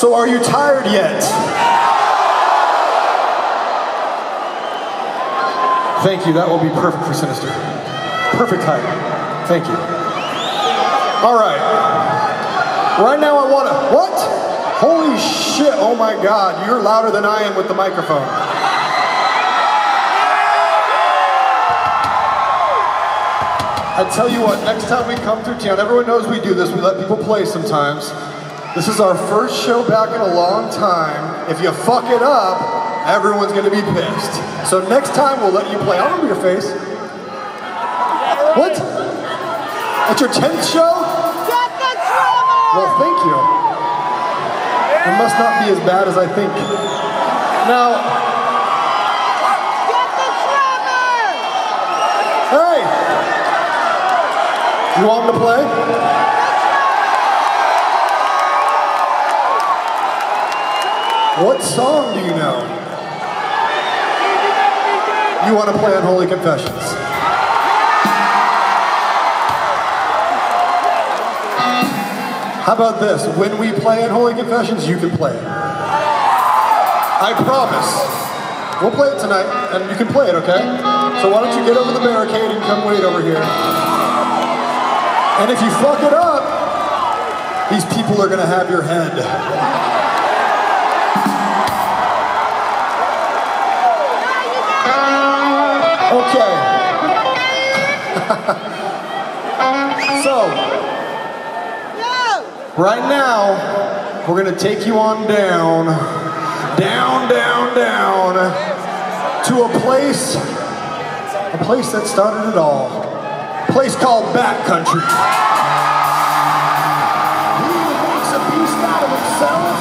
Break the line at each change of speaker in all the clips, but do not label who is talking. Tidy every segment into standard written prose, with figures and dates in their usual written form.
So are you tired yet? Thank you, that will be perfect for Sinister. Perfect height. Thank you. All right. Right now I wanna, what? Holy shit, oh my God, you're louder than I am with the microphone. I tell you what, next time we come through town, everyone knows we do this, we let people play sometimes. This is our first show back in a long time. If you fuck it up, everyone's gonna be pissed. So next time we'll let you play. I remember your face. What? It's your 10th show?
Get the drummer!
Well, thank you. It must not be as bad as I think. Now,
Get the drummer!
hey! You want him to play? What song do you know? You want to play Unholy Confessions? How about this? When we play Unholy Confessions, you can play it. I promise. We'll play it tonight, and you can play it, okay? So why don't you get over the barricade and come wait over here. And if you fuck it up, these people are gonna have your head. Okay. So, right now, we're gonna take you on down, down, to a place that started it all. A place called Backcountry. He makes a beast out of himself.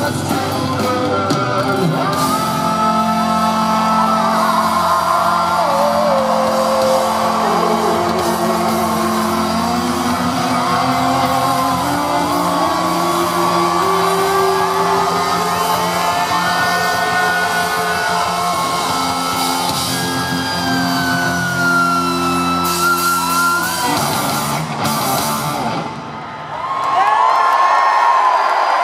that's true.